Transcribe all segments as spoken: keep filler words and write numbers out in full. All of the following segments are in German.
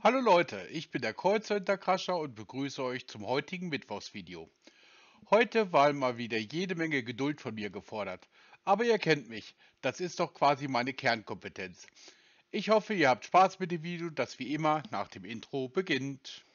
Hallo Leute, ich bin der Callcenter Crasher und begrüße euch zum heutigen Mittwochsvideo. Heute war mal wieder jede Menge Geduld von mir gefordert. Aber ihr kennt mich, das ist doch quasi meine Kernkompetenz. Ich hoffe, ihr habt Spaß mit dem Video, das wie immer nach dem Intro beginnt.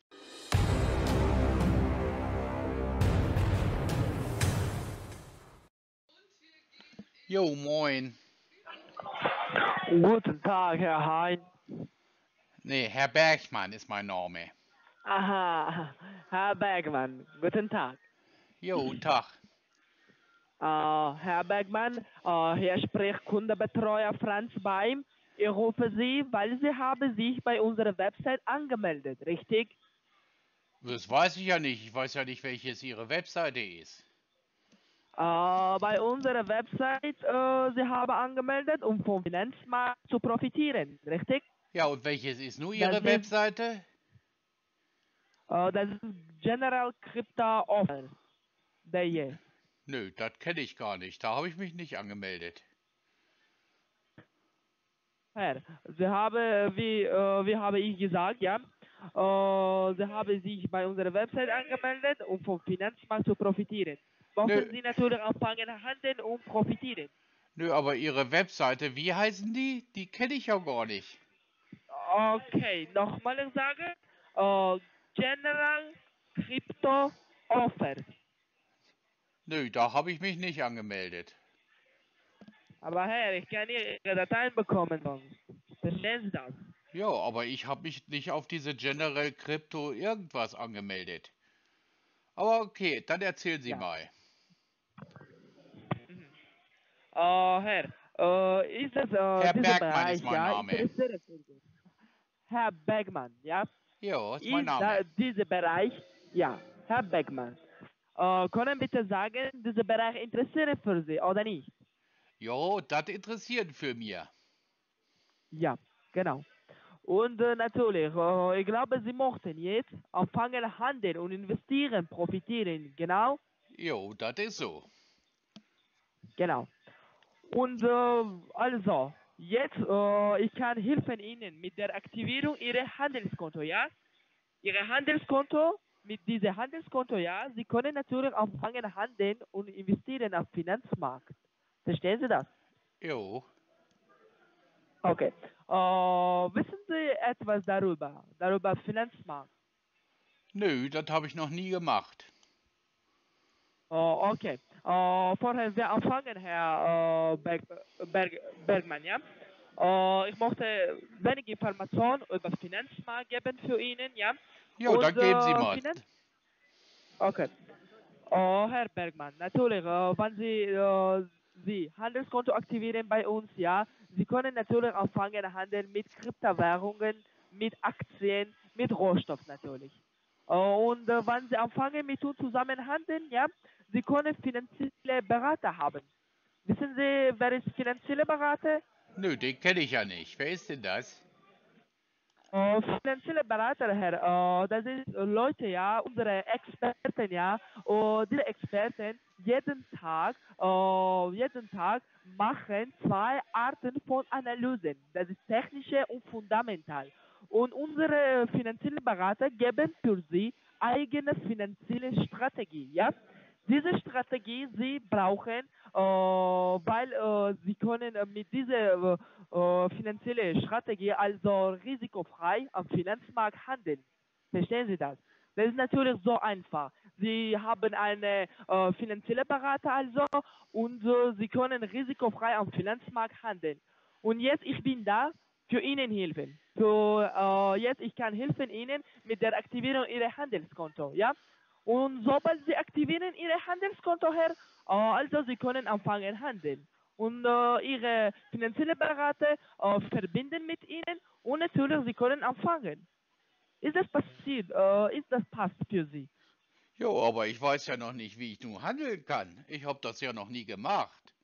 Jo, moin. Guten Tag, Herr Hein. Nee, Herr Bergmann ist mein Name. Aha, Herr Bergmann, guten Tag. Jo, Tag. Äh, Herr Bergmann, äh, hier spricht Kundenbetreuer Franz Beim. Ich rufe Sie, weil Sie haben sich bei unserer Website angemeldet, richtig? Das weiß ich ja nicht. Ich weiß ja nicht, welches Ihre Webseite ist. Äh, bei unserer Website, äh, Sie haben angemeldet, um vom Finanzmarkt zu profitieren, richtig? Ja, und welches ist nur Das Ihre ist, Webseite? äh, das ist General Crypto Offer. Der Nö, das kenne ich gar nicht. Da habe ich mich nicht angemeldet. Herr, Sie haben, wie, äh, wie habe ich gesagt, ja, äh, Sie haben sich bei unserer Website angemeldet, um vom Finanzmarkt zu profitieren. Nö, Möchten Sie natürlich anfangen, handeln und profitieren. Nö, aber Ihre Webseite, wie heißen die? Die kenne ich ja gar nicht. Okay, nochmal sagen, äh, General Crypto Offer. Nö, da habe ich mich nicht angemeldet. Aber Herr, ich kann Ihre Dateien bekommen sonst. Verstehen Sie das? Ja, aber ich habe mich nicht auf diese General Crypto irgendwas angemeldet. Aber okay, dann erzählen Sie Ja. mal. Mhm. Äh, Herr, äh, ist das, äh, Herr dieser Bergmann Bereich, ist mein ja, Name. interessiert Sie? Herr Bergmann, ja? Ja, ist mein Ist Name. da dieser Bereich, ja, Herr Beckmann, äh, können bitte sagen, dieser Bereich interessiert für Sie oder nicht? Jo, das interessiert für mir. Ja, genau. Und äh, natürlich, äh, ich glaube, Sie möchten jetzt anfangen, handeln und investieren, profitieren, genau, Jo, das ist so. genau. Und äh, also, jetzt, äh, ich kann helfen Ihnen mit der Aktivierung Ihrer Handelskonto, ja? Ihre Handelskonto, mit diesem Handelskonto, ja, Sie können natürlich anfangen handeln und investieren am Finanzmarkt. Verstehen Sie das? Jo. Okay. Äh, wissen Sie etwas darüber, darüber Finanzmarkt? Nö, das habe ich noch nie gemacht. Äh, okay. Äh, vorher wir anfangen, Herr äh, Berg, Berg, Bergmann, ja? Äh, ich möchte wenige Informationen über Finanzmarkt geben für Ihnen, ja? Jo, Und dann geben Sie äh, mal. Finanz... Okay. Oh, Herr Bergmann, natürlich, äh, wenn Sie, äh, Sie Handelskonto aktivieren bei uns, ja, Sie können natürlich anfangen handeln mit Kryptowährungen, mit Aktien, mit Rohstoff natürlich. Äh, und äh, wenn Sie anfangen mit uns zusammen handeln, ja, Sie können finanzielle Berater haben. Wissen Sie, wer ist finanzielle Berater? Nö, den kenne ich ja nicht. Wer ist denn das? Äh, finanzielle Berater, Herr, äh, das sind äh, Leute, ja, unsere Experten, ja, und diese Experten jeden Tag, äh, jeden Tag machen zwei Arten von Analysen. Das ist technische und fundamental. Und unsere finanzielle Berater geben für sie eigene finanzielle Strategie, ja. Diese Strategie sie brauchen, äh, weil äh, sie können äh, mit dieser äh, äh, finanzielle Strategie, also risikofrei am Finanzmarkt handeln. Verstehen Sie das? Das ist natürlich so einfach. Sie haben eine äh, finanzielle Berater also und äh, Sie können risikofrei am Finanzmarkt handeln. Und jetzt ich bin da für Ihnen helfen. Für, äh, jetzt ich kann helfen Ihnen mit der Aktivierung Ihrer Handelskonto, ja? Und sobald Sie aktivieren Ihr Handelskonto, Herr, äh, also Sie können anfangen handeln und äh, ihre finanzielle Berater äh, verbinden mit ihnen und natürlich sie können anfangen. Ist das passiert? Äh, ist das passt für Sie? Jo, aber ich weiß ja noch nicht, wie ich nun handeln kann. Ich habe das ja noch nie gemacht.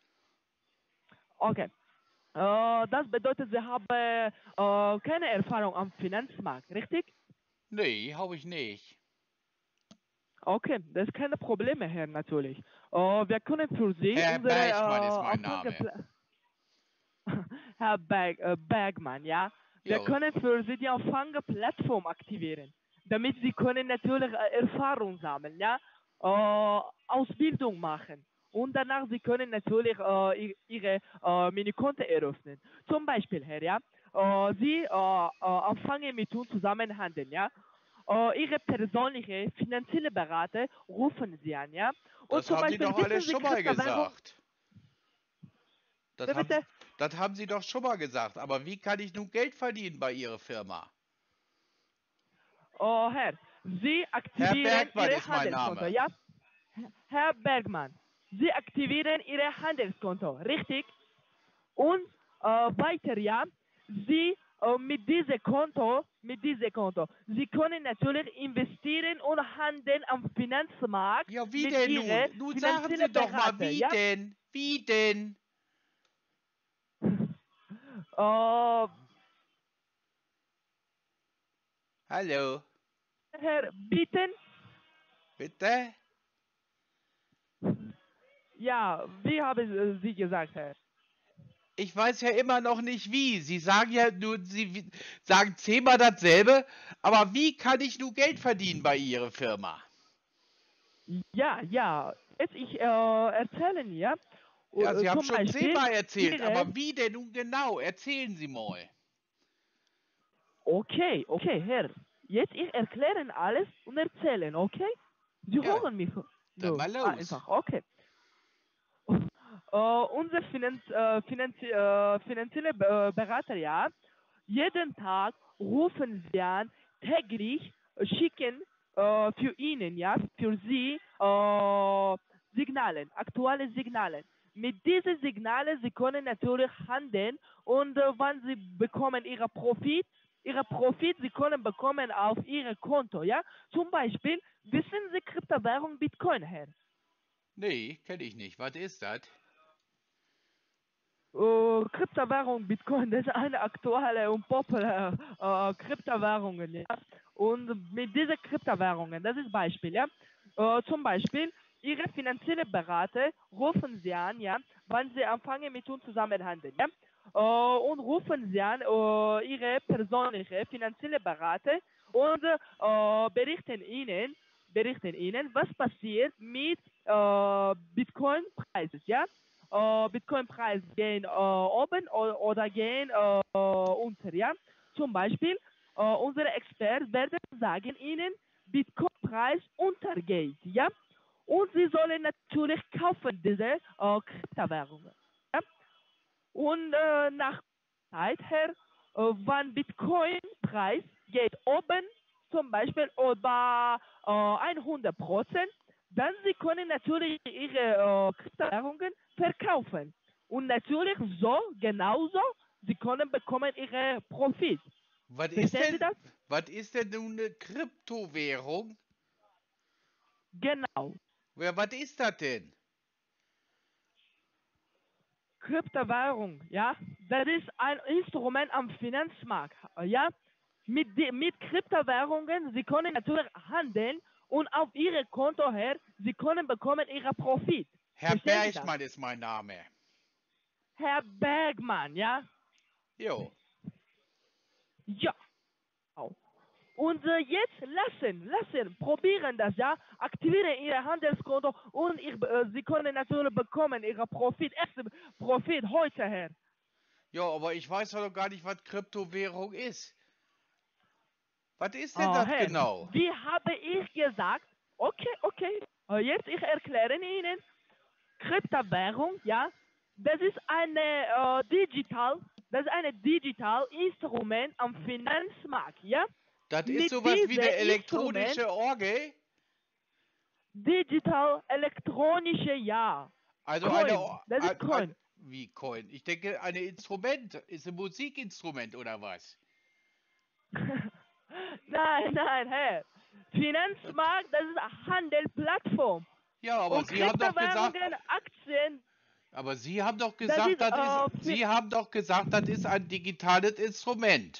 Okay. Äh, das bedeutet, Sie haben äh, keine Erfahrung am Finanzmarkt, richtig? Nee, habe ich nicht. Okay, das ist keine Probleme, Herr, natürlich. Äh, wir können für Sie Herr unsere äh, Bergmann ist mein Name. Anfangepla- Herr Berg, äh, Bergmann, ja. Wir Jo, können für Sie die Empfängerplattform aktivieren, damit Sie können natürlich äh, Erfahrung sammeln, ja, äh, Ausbildung machen. Und danach Sie können natürlich äh, i- Ihre äh, Minikonto eröffnen. Zum Beispiel, Herr, ja, äh, Sie äh, äh, empfangen mit uns zusammen handeln, ja. Äh, Ihre persönliche finanzielle Berater rufen Sie an, ja. Und das zum haben Sie Beispiel doch alles wissen Sie schon mal Kryptowährung, gesagt. Das wer haben, bitte? das haben Sie doch schon mal gesagt. Aber wie kann ich nun Geld verdienen bei Ihrer Firma? Oh, Herr, Sie Herr aktivieren Bergmann Ihre ist mein Handelskonto, Name. ja? Herr Bergmann, Sie aktivieren Ihr Handelskonto, richtig? Und äh, weiter, ja, Sie äh, mit diesem Konto, mit diesem Konto, Sie können natürlich investieren und handeln am Finanzmarkt Ja, wie mit denn nun? Ihren Nun sagen Sie finanziellen doch mal, Berater, wie ja? denn? Wie denn? Äh, Hallo, Herr, bitten, bitte? ja, wie haben äh, Sie gesagt, Herr? Ich weiß ja immer noch nicht wie. Sie sagen ja nur, Sie wi- sagen zehnmal dasselbe, aber wie kann ich nun Geld verdienen bei Ihrer Firma? Ja, ja, jetzt ich äh, erzähle ja, Ja, äh, Sie haben zum schon Beispiel zehnmal erzählt, Ihre, aber wie denn nun genau? Erzählen Sie mal. okay, okay, Herr, jetzt ich erklären alles und erzählen, okay? Sie Ja, hören mich dann nur mal los. einfach, okay. Äh, unser Finanz, äh, Finanz, äh, finanzielle Be- äh, Berater, ja, jeden Tag rufen sie an, täglich äh, schicken äh, für Ihnen, ja, für Sie äh, Signale, aktuelle Signale. Mit diesen Signalen, Sie können natürlich handeln und äh, wann Sie bekommen Ihre Profit, Ihre Profit, Sie können bekommen auf Ihr Konto, ja. Zum Beispiel, wissen Sie Kryptowährung Bitcoin, Herr? Nee, kenne ich nicht. Was ist das? Äh, Kryptowährung Bitcoin, das ist eine aktuelle und populäre äh, Kryptowährung. Ja? Und mit diesen Kryptowährungen, das ist Beispiel, ja. Äh, zum Beispiel, Ihre finanzielle Berater rufen Sie an, ja, wann Sie anfangen mit uns zusammenhandeln, ja. Äh, und rufen Sie an, äh, Ihre persönliche finanzielle Berater und äh, berichten Ihnen, berichten Ihnen, was passiert mit äh, Bitcoin-Preises, ja. Äh, Bitcoin-Preis gehen äh, oben oder, oder gehen äh, unter, ja. Zum Beispiel, äh, unsere Experten werden sagen Ihnen, Bitcoin-Preis untergeht, ja. Und Sie sollen natürlich kaufen diese äh, Kryptowährungen. Ja? Und äh, nach Zeit her, äh, wann Bitcoin-Preis geht oben, zum Beispiel über äh, hundert Prozent, dann Sie können natürlich Ihre äh, Kryptowährungen verkaufen. Und natürlich so, genauso, Sie können bekommen Ihre Profit. Was ist Verstehen Sie denn, das? was ist denn nun eine Kryptowährung? Genau. Wer, was ist das denn? Kryptowährung, ja, das ist ein Instrument am Finanzmarkt, ja. Mit, die, mit Kryptowährungen, Sie können natürlich handeln und auf Ihre Konto her, Sie können bekommen Ihre Profit. Herr Verstehen Sie das? Bergmann ist mein Name. Herr Bergmann, ja? Jo. Ja. Und äh, jetzt lassen, lassen, probieren das, ja, aktivieren Ihr Handelskonto und ich, äh, Sie können natürlich bekommen Ihre Profit, erste Profit heute her. Ja, aber ich weiß doch noch gar nicht, was Kryptowährung ist. Was ist denn Oh, das Herr, genau? wie habe ich gesagt? Okay, okay. Äh, Jetzt ich erkläre Ihnen, Kryptowährung, ja, das ist eine äh, digital, das ist ein digital Instrument am Finanzmarkt, ja. Das ist Mit sowas wie diesem eine Instrument, elektronische Orgel? digital elektronische, ja, Also eine, Coin, Or- das ist ein, ein, Coin. wie Coin? Ich denke, ein Instrument. Ist ein Musikinstrument oder was? Nein, nein, Herr. Finanzmarkt, das ist eine Handelsplattform. Ja, aber Und Sie haben doch gesagt, Kryptowährungen, Aktien, aber Sie haben doch das gesagt, ist das ist, äh, fin Sie haben doch gesagt, das ist ein digitales Instrument.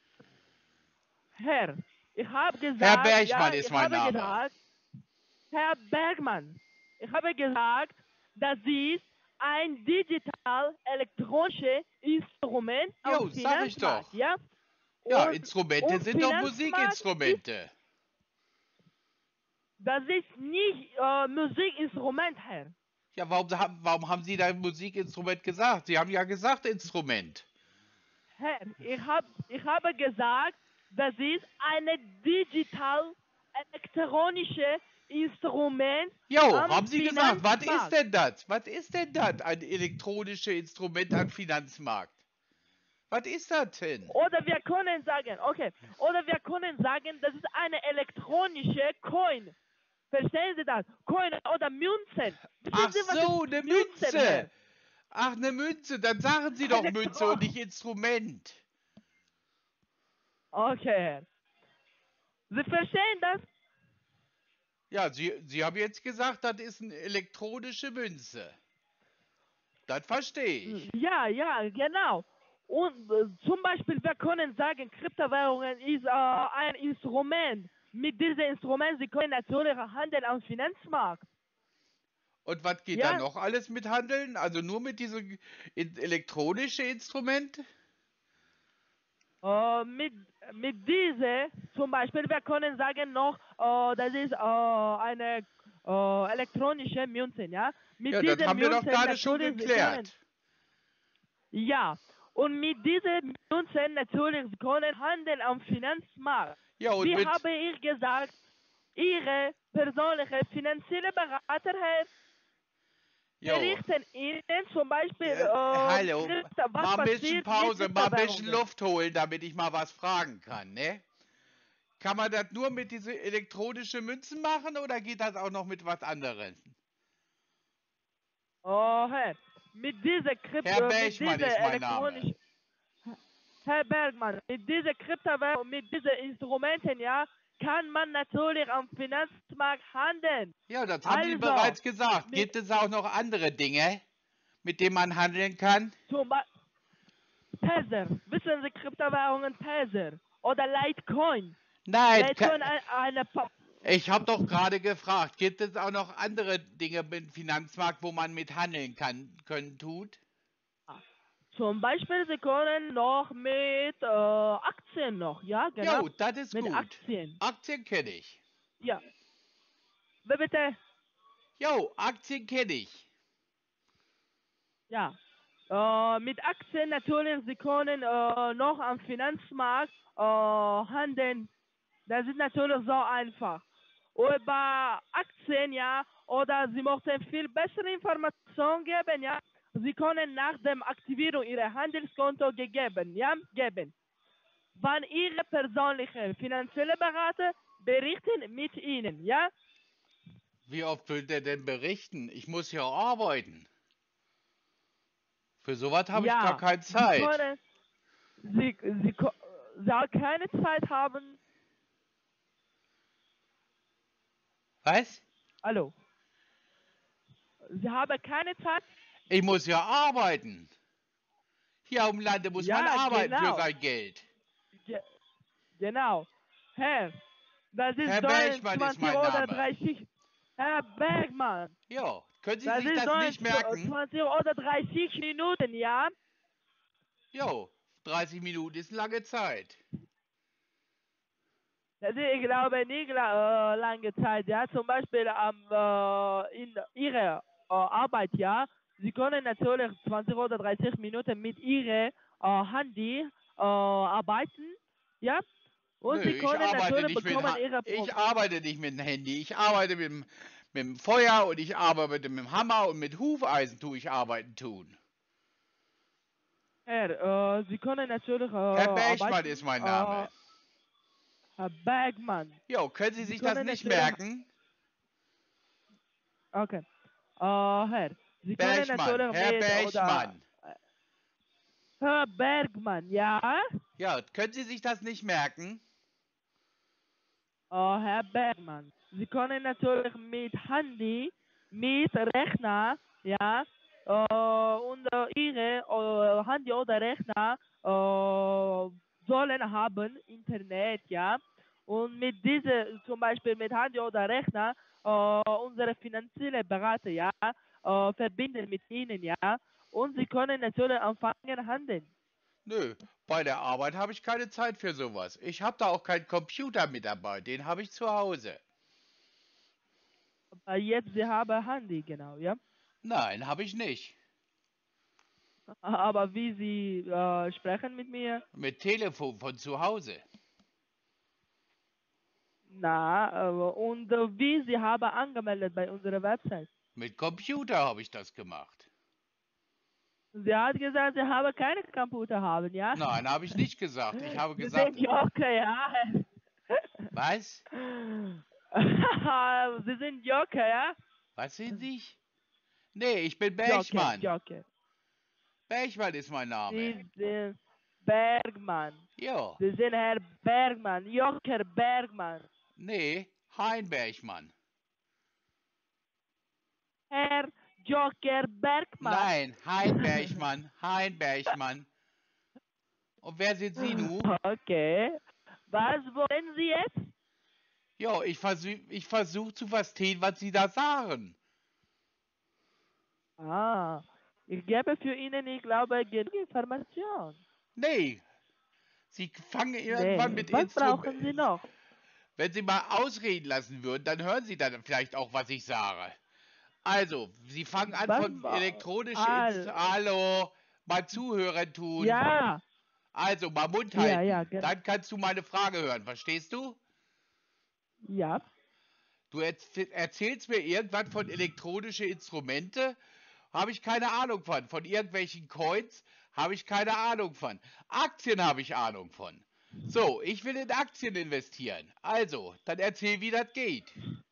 Herr, ich habe Herr gesagt, Bergmann ja, ist ich mein habe Name. gesagt, Herr Bergmann, ich habe gesagt, das ist ein digital elektronisches Instrument am Jo, sag ich Finanzmarkt, doch. ja? Ja, Und, Instrumente und sind doch Finanzmarkt ist, Musikinstrumente. das ist nicht äh, Musikinstrument, Herr. Ja, warum, haben- warum haben Sie da Musikinstrument gesagt? Sie haben ja gesagt Instrument. Herr, ich, hab, ich habe gesagt, das ist ein digital elektronische Instrument Jo, am haben Sie gesagt, was ist Finanzmarkt. denn das? Was ist denn das, ein elektronisches Instrument am Finanzmarkt? Was ist das denn? Oder wir können sagen, okay, oder wir können sagen, das ist eine elektronische Coin. Verstehen Sie das? Coin oder Münzen. Wissen Ach Sie, was so, ist eine Münzen, Münze. Herr? Ach, eine Münze. Dann sagen Sie doch Münze und Elektro. nicht Instrument. Okay, Herr. Sie verstehen das? Ja, Sie, Sie haben jetzt gesagt, das ist eine elektronische Münze. Das verstehe ich. Ja, ja, genau. Und äh, zum Beispiel, wir können sagen, Kryptowährungen ist äh, ein Instrument. Mit diesem Instrument, Sie können natürlich handeln am Finanzmarkt. Und was geht da Ja, noch alles mit Handeln? Also nur mit diesem in- elektronischen Instrument? äh, mit, mit diese, zum Beispiel, wir können sagen noch, äh, das ist äh, eine äh, elektronische Münze, ja. Mit Ja, das dieser haben wir doch Münze gerade schon natürlich, Sie können, geklärt. ja. Und mit diesen Münzen natürlich, Sie können handeln am Finanzmarkt. Ja, und Wie mit. habe ich gesagt, Ihre persönliche finanzielle Berater Herr, Jo. berichten Ihnen zum Beispiel, Äh, äh, hallo. Krypto, was Mal ein bisschen passiert mit Pause, mal ein bisschen Kryptowährungen. Luft holen, damit ich mal was fragen kann, ne? Kann man das nur mit diesen elektronischen Münzen machen oder geht das auch noch mit was anderem? Oh, Herr, mit dieser Herr Krypto, mit Berchmann ist dieser mein Name. elektronischen, Herr Bergmann, mit dieser Kryptowährung, mit diesen Instrumenten, ja, kann man natürlich am Finanzmarkt handeln. Ja, das haben Sie Also, bereits gesagt. mit Gibt es auch noch andere Dinge, mit denen man handeln kann? zum Beispiel Tether, wissen Sie Kryptowährungen Tether oder Litecoin? Nein, Litecoin ein- eine, Pa- ich habe doch gerade gefragt, gibt es auch noch andere Dinge im Finanzmarkt, wo man mit handeln kann, können, tut? zum Beispiel, Sie können noch mit äh, Aktien noch, ja, genau, Jo, das ist mit gut. Aktien, Aktien kenne ich. ja. Wie bitte? Jo, Aktien kenne ich. Ja. Äh, mit Aktien natürlich, Sie können äh, noch am Finanzmarkt äh, handeln. Das ist natürlich so einfach. Über Aktien, ja, oder Sie möchten viel bessere Informationen geben, ja. Sie können nach der Aktivierung Ihrer Handelskonto gegeben, ja, geben. Wann Ihre persönliche finanzielle Berater berichten mit Ihnen, ja? Wie oft will der denn berichten? Ich muss ja arbeiten. Für sowas habe ich gar Ja, keine Sie Zeit. können, Sie, Sie, ko- Sie auch keine Zeit haben. Was? Hallo, Sie haben keine Zeit? Ich muss ja arbeiten. Hier im Lande muss man Ja, arbeiten für genau, sein Geld. Ge genau. Herr, das ist Herr so ein Berchmann ist zwanzig mein oder Name. dreißig. Herr Bergmann, Jo, können Sie das sich ist so das ein nicht merken? zwanzig oder dreißig Minuten, ja? Jo, dreißig Minuten ist lange Zeit. Das ist, ich glaube, nicht la- äh, lange Zeit, ja. Zum Beispiel am, äh, in Ihrer äh, Arbeit, ja. Sie können natürlich zwanzig oder dreißig Minuten mit Ihrem äh, Handy äh, arbeiten, ja. Und Nö, Sie ich können arbeite natürlich nicht mit bekommen ha Ihre Pro ich arbeite nicht mit dem Handy. Ich arbeite mit dem, mit dem Feuer und ich arbeite mit dem Hammer und mit Hufeisen tue ich arbeiten tun. Herr, äh, Sie können natürlich äh, Herr Berchmann arbeiten, ist mein äh, Name. Herr Bergmann. Jo, können Sie Sie sich das können nicht natürlich, merken? okay, äh, Herr, Sie können Berchmann, natürlich Herr mit, oder, Berchmann. äh, Herr Bergmann, ja, Ja, können Sie sich das nicht merken? äh, Herr Bergmann, Sie können natürlich mit Handy, mit Rechner, ja, äh, und äh, Ihre äh, Handy oder Rechner äh, sollen haben Internet, ja. Und mit diese, zum Beispiel mit Handy oder Rechner, äh, unsere finanzielle Berater, ja, äh, verbinden mit Ihnen, ja. Und Sie können natürlich anfangen handeln. Nö, bei der Arbeit habe ich keine Zeit für sowas. Ich habe da auch keinen Computer mit dabei, den habe ich zu Hause. Äh, Jetzt, Sie haben Handy, genau, ja? Nein, habe ich nicht. Aber wie Sie äh, sprechen mit mir? Mit Telefon von zu Hause. Na, äh, und äh, wie Sie haben angemeldet bei unserer Website? Mit Computer habe ich das gemacht. Sie hat gesagt, Sie haben keine Computer haben, ja? Nein, habe ich nicht gesagt. Ich habe Sie gesagt, sind Joker, ja? was? Sie sind Joker, ja? Was sind Sie? Nee, ich bin Joker, Bergmann. Joker. Bergmann ist mein Name. Sie sind Bergmann. Jo, Sie sind Herr Bergmann, Joker Bergmann. nee, Hein Bergmann. Herr Joker Bergmann. Nein, Hein Bergmann, Hein Bergmann. Und wer sind Sie nu? Okay. Was wollen Sie jetzt? Jo, ich versuch, ich versuch zu verstehen, was Sie da sagen. Ah, ich gebe für Ihnen, ich glaube, genug Information. Nee, Sie fangen irgendwann Nee, mit was Instrument. brauchen Sie noch? Wenn Sie mal ausreden lassen würden, dann hören Sie dann vielleicht auch, was ich sage. Also, Sie fangen an Was? von elektronische Inst... All, Hallo, mal zuhören tun. ja, Also, mal Mund ja, ja, halten. genau. Dann kannst du meine Frage hören, verstehst du? Ja. Du erz- erzählst mir irgendwas von elektronische Instrumente, habe ich keine Ahnung von. Von irgendwelchen Coins habe ich keine Ahnung von. Aktien habe ich Ahnung von. So, ich will in Aktien investieren. Also, dann erzähl, wie das geht.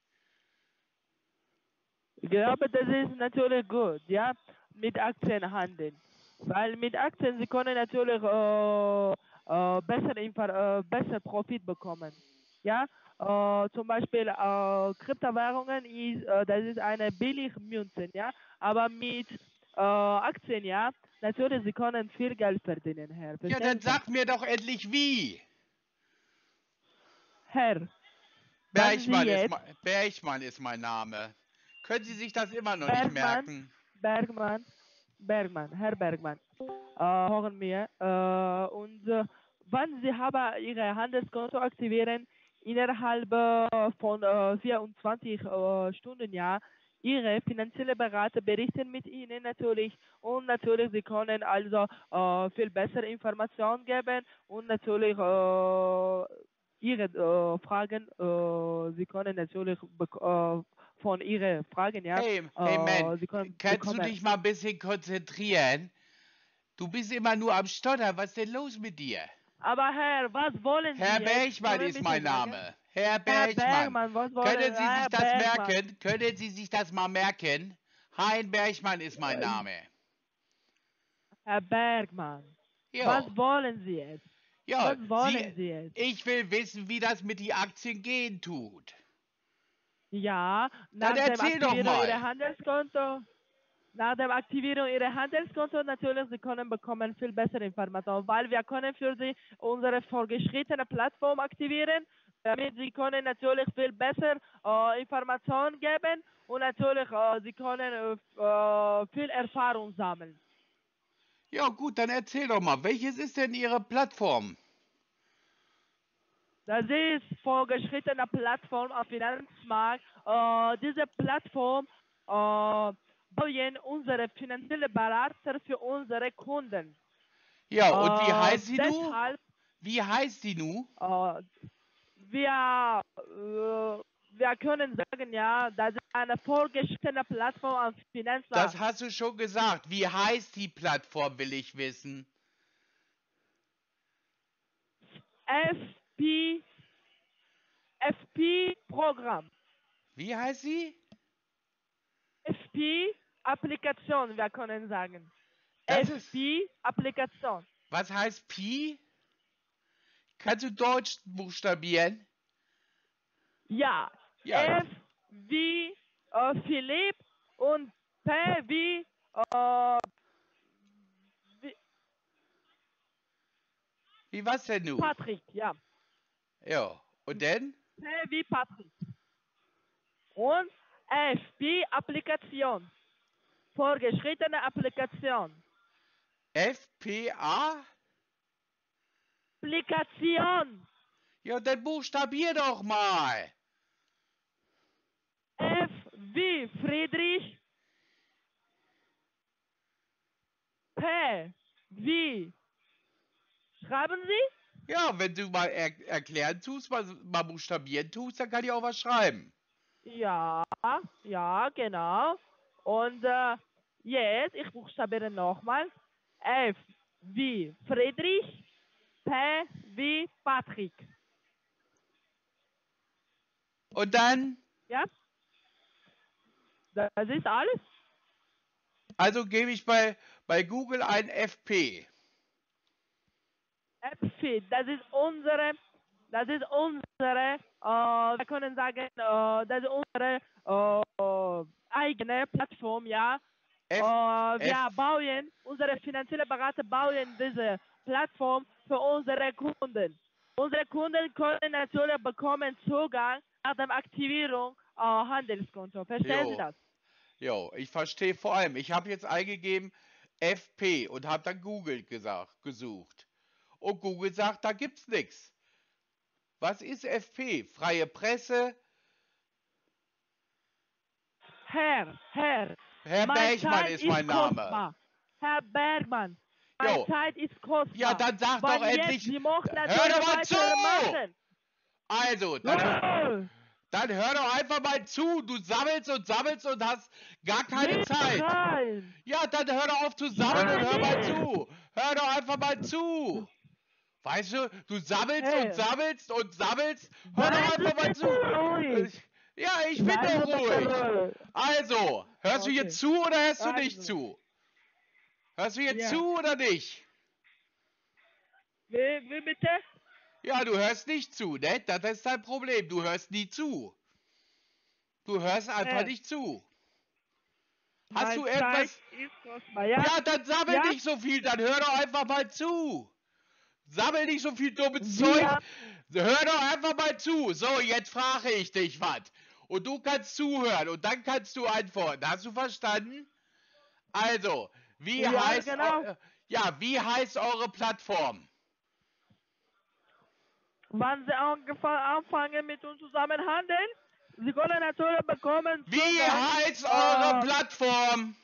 Ich glaube, das ist natürlich gut, ja, mit Aktien handeln. Weil mit Aktien, Sie können natürlich äh, äh, besser, Infor- äh, besser Profit bekommen. Ja, äh, zum Beispiel äh, Kryptowährungen ist, äh, das ist eine Billigmünze, ja, aber mit äh, Aktien, ja, natürlich, Sie können viel Geld verdienen, Herr. Ja, Verstehen dann Sie? sag mir doch endlich wie. Herr, wann Sie Bergmann ist, jetzt mein, Bergmann ist mein Name. Können Sie sich das immer noch nicht Bergmann, merken? Bergmann, Bergmann, Herr Bergmann, äh, hören wir. Äh, und äh, wann Sie haben Ihr Handelskonto aktivieren, innerhalb äh, von äh, vierundzwanzig äh, Stunden, ja, Ihre finanzielle Berater berichten mit Ihnen natürlich und natürlich Sie können also äh, viel bessere Informationen geben und natürlich äh, Ihre äh, Fragen, äh, Sie können natürlich bek- äh, von Ihren Fragen, ja, Hey, hey man, äh, Sie können kannst du bekommen. dich mal ein bisschen konzentrieren? Du bist immer nur am Stottern. Was ist denn los mit dir? Aber Herr, was wollen Herr Sie jetzt? Bergmann Können ist bitte mein sagen? Name. Herr Herr Bergmann. Bergmann, was wollen Können Sie sich Herr das Bergmann? merken? Können Sie sich das mal merken? Hein Bergmann ist mein Äh, Name. Herr Bergmann, was Jo, wollen Sie jetzt? ja, Was Sie, wollen Sie jetzt? ich will wissen, wie das mit die Aktien gehen tut. Ja, Dann nach dem erzähl doch Aktivieren mal. Ihrer Handelskonto, nach dem Aktivieren Ihrer Handelskonto natürlich, Sie können bekommen viel bessere Informationen, weil wir können für Sie unsere vorgeschrittene Plattform aktivieren, damit Sie können natürlich viel besser äh, Informationen geben und natürlich äh, Sie können äh, äh, viel Erfahrung sammeln. Ja gut, dann erzähl doch mal, welches ist denn Ihre Plattform? Das ist vorgeschrittene Plattform auf Finanzmarkt. Äh, diese Plattform äh, bauen unsere finanzielle Berater für unsere Kunden. Ja, und wie Äh, heißt sie nu? deshalb, Wie heißt sie nu? äh, wir, äh, wir können sagen, ja, das ist eine vorgeschrittene Plattform auf Das Finanzmarkt. hast du schon gesagt. Wie heißt die Plattform, will ich wissen. F P, F P-Programm. Wie heißt sie? F P-Applikation, wir können sagen. Das ist. F P-Applikation. Was heißt Pi? Kannst du Deutsch buchstabieren? Ja, Ja. F wie äh, Philipp und P wie, äh, wie Wie was denn nu? Patrick, ja. Ja. Und denn? P wie Patrick. Und F wie Applikation. Vorgeschrittene Applikation. F P A? Applikation. Ja, dann buchstabier doch mal. F wie Friedrich. P wie. Schreiben Sie? Ja, wenn du mal er erklären tust, mal, mal buchstabieren tust, dann kann ich auch was schreiben. Ja, ja, genau. Und äh, jetzt, ich buchstabiere nochmal. F wie Friedrich, P wie Patrick. Und dann, Ja? Das ist alles. also gebe ich bei, bei Google ein F P. F P, das ist unsere, das ist unsere, äh, wir können sagen, äh, das ist unsere äh, eigene Plattform, ja. F, Äh, wir F, bauen, unsere finanzielle Berater bauen diese Plattform für unsere Kunden. Unsere Kunden können natürlich bekommen Zugang nach der Aktivierung äh, Handelskonto. Verstehen Sie jo, das? jo, ich verstehe vor allem. Ich habe jetzt eingegeben F P und habe dann Google gesagt, gesucht. Und Google sagt, da gibt's nichts. Was ist F P? Freie Presse? Herr, Herr, Herr meine Bergmann Zeit ist mein ist Name. kostbar. Herr Bergmann, meine Jo, Zeit ist ja, kostbar. dann sag doch Wann jetzt, endlich, Sie möchten hör doch natürlich mal zu! weitermachen. Also, dann, Jawohl. dann hör doch einfach mal zu. Du sammelst und sammelst und hast gar keine Nicht Zeit. schreien. Ja, dann hör doch auf zu sammeln und Schreien hör mal nicht. zu. Hör doch einfach mal zu. Weißt du, du sammelst und Hey, sammelst und sammelst. Hör doch seien Sie einfach mal bitte zu. ruhig. Ja, ich bin Seien doch Sie bitte ruhig. ruhig. Also, hörst du Okay. jetzt zu oder hörst du nicht Also, zu? Hörst du jetzt ja. zu oder nicht? Wie, wie bitte? Ja, du hörst nicht zu, ne? Das ist dein Problem. Du hörst nie zu. Du hörst einfach Herr, nicht zu. Hast meine du Zeit irgendwas? ist kostbar. Ja? Ja, dann sammel Ja? nicht so viel, dann hör doch einfach mal zu. Sammel nicht so viel dummes Zeug. Wir, Hör doch einfach mal zu. So, jetzt frage ich dich was. Und du kannst zuhören und dann kannst du antworten. Hast du verstanden? Also, wie ja, heißt, genau. eu- ja, wie heißt eure Plattform? Wann Sie angefangen, anfangen mit uns zusammen handeln, Sie können natürlich bekommen Wie Zugang. heißt eure Äh, Plattform?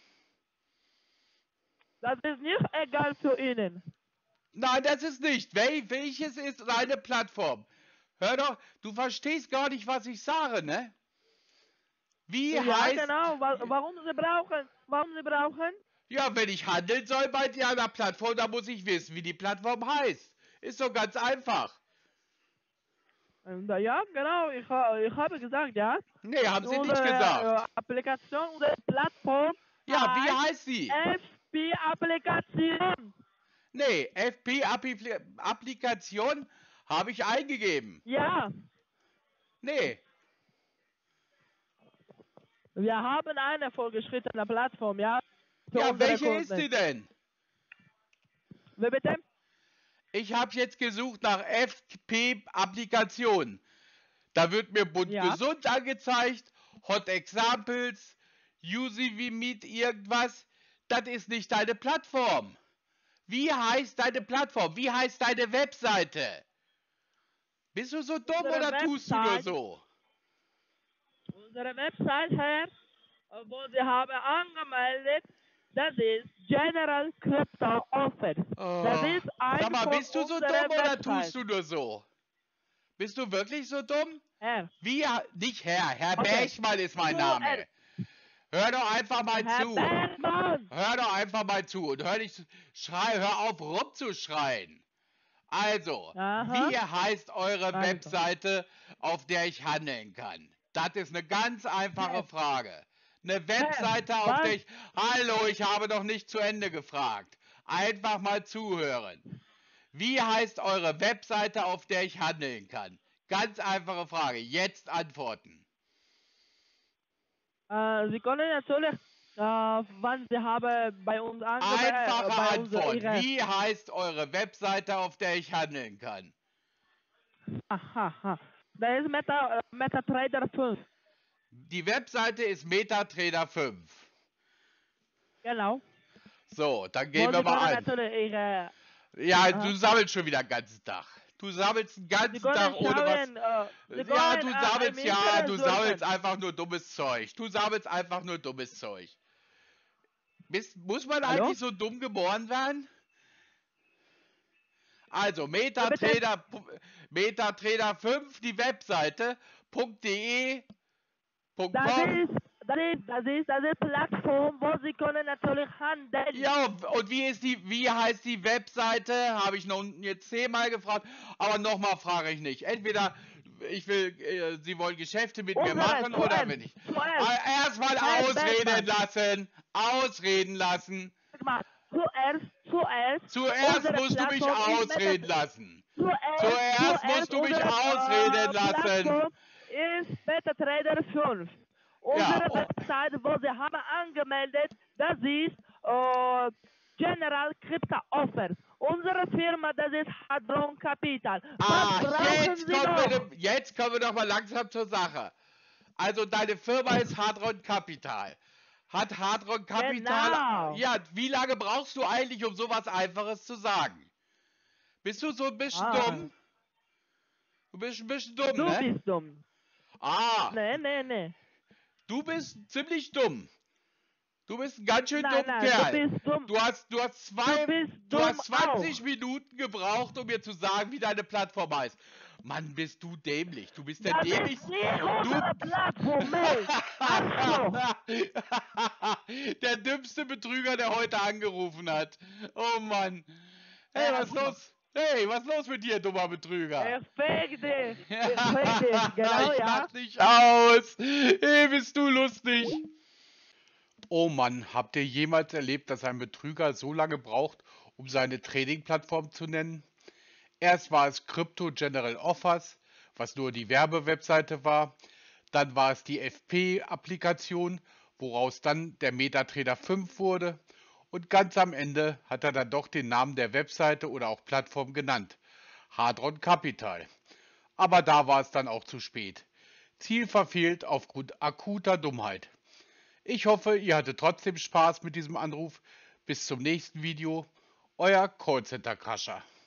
das ist nicht egal für Ihnen. Nein, das ist nicht. Wel welches ist deine Plattform? Hör doch, du verstehst gar nicht, was ich sage, ne? Wie Ja, heißt, genau. Wa warum Sie brauchen? Warum Sie brauchen? ja, wenn ich handeln soll bei dir einer Plattform, dann muss ich wissen, wie die Plattform heißt. Ist doch ganz einfach. Ähm, Ja, genau. Ich, ha- ich habe gesagt, ja. Nee, haben sie nicht Unsere äh, gesagt. Applikation, unsere Plattform Ja, wie heißt heißt sie? F P Applikation. Nee, F P-Applikation habe ich eingegeben. Ja, Nee, wir haben eine vorgeschrittene Plattform, ja, für ja, unsere welche ist Kunden. sie denn? Wie bitte? Ich habe jetzt gesucht nach F P-Applikation. Da wird mir bunt Ja. gesund angezeigt, Hot Examples, Use wie Meet irgendwas. Das ist nicht deine Plattform. Wie heißt deine Plattform? Wie heißt deine Webseite? Bist du so dumm Unsere oder tust du nur Website, so? unsere Website, Herr, äh, wo Sie haben angemeldet, das ist General Crypto Offers. Das Oh, ist sag ein mal, von bist du so unserer dumm oder Website. tust du nur so? Bist du wirklich so dumm? Herr, Wie, nicht Herr, Herr okay. Bergmann ist mein So, Name. äh, Hör doch einfach mal Herr zu. Bergmann, Hör doch einfach mal zu und hör nicht, schrei, hör auf rumzuschreien. Also, aha, wie heißt eure also, Webseite, auf der ich handeln kann? Das ist eine ganz einfache Herr, Frage. Eine Herr, Webseite, auf der was? ich... Hallo, ich habe noch nicht zu Ende gefragt. Einfach mal zuhören. Wie heißt eure Webseite, auf der ich handeln kann? Ganz einfache Frage. Jetzt antworten. Äh, Sie können natürlich, äh, wann Sie haben bei uns angemeldet, äh, Einfache bei uns Antwort. Ihre, Wie heißt eure Webseite, auf der ich handeln kann? aha, aha. Das ist Meta, äh, MetaTrader fünf. Die Webseite ist MetaTrader fünf. Genau. So, dann Wo gehen wir Sie können mal an. natürlich Ihre, Ja, Aha. du sammelst schon wieder den ganzen Tag. Du sammelst den Sie ganzen können Tag ohne was. schauen, äh, Sie Ja, können du äh, im sammelst, ja, Internet du sammelst suchen. einfach nur dummes Zeug. Du sammelst einfach nur dummes Zeug. Bist, muss man Hallo? eigentlich so dumm geboren werden? Also, Ja, bitte. Metatrader, Metatrader fünf, die Webseite, .de, Das .com. ist, das ist, das ist, das ist Plattform, wo Sie können natürlich handeln. Ja, und wie ist die, wie heißt die Webseite? Habe ich noch jetzt zehnmal gefragt, aber nochmal frage ich nicht. Entweder ich will, äh, Sie wollen Geschäfte mit mir Unsere, machen oder zuerst, wenn nicht. zuerst, Erstmal Herr ausreden Bergmann, lassen. Ausreden lassen. Bergmann, zuerst, zuerst, Zuerst unsere musst du mich Plattform ist Meta, ausreden lassen. zuerst, Zuerst musst zuerst, du mich unsere ausreden äh, lassen. Plattform ist MetaTrader fünf. Ja, Unsere oh, Website, wo Sie haben angemeldet, das ist äh, General Crypto Offers. Unsere Firma, das ist Hadron Capital. Was ah, brauchen jetzt Sie kommen wir, noch? dem- jetzt kommen wir doch mal langsam zur Sache. Also deine Firma ist Hadron Capital. Hat Hadron Capital, Genau. ja, wie lange brauchst du eigentlich, um sowas Einfaches zu sagen? Bist du so ein bisschen Ah, dumm? Du bist ein bisschen dumm, du ne? bist dumm. Ah, Nee, nee, nee. du bist ziemlich dumm. Du bist ein ganz schön Nein, dummer nein, du Kerl. bist dumm. Du hast, du hast Du zwei, bist du dumm hast auch. zwanzig Minuten gebraucht, um mir zu sagen, wie deine Plattform heißt. Mann, bist du dämlich. Du bist der Das ist dämlichste. nicht Du. unsere Plattform, ey. Arschloch. Der dümmste Betrüger, der heute angerufen hat. Oh Mann. Hey, was ist Arschloch. los? Hey, was ist los mit dir, dummer Betrüger? Ich fick dich. Ich fick dich. Genau, Ich ja. lach dich aus. Hey, bist du lustig. Oh Mann, habt ihr jemals erlebt, dass ein Betrüger so lange braucht, um seine Trading-Plattform zu nennen? Erst war es Crypto General Offers, was nur die Werbewebseite war. Dann war es die F P-Applikation, woraus dann der MetaTrader fünf wurde. Und ganz am Ende hat er dann doch den Namen der Webseite oder auch Plattform genannt. Hadron Capital. Aber da war es dann auch zu spät. Ziel verfehlt aufgrund akuter Dummheit. Ich hoffe, ihr hattet trotzdem Spaß mit diesem Anruf. Bis zum nächsten Video. Euer Callcenter Crusher.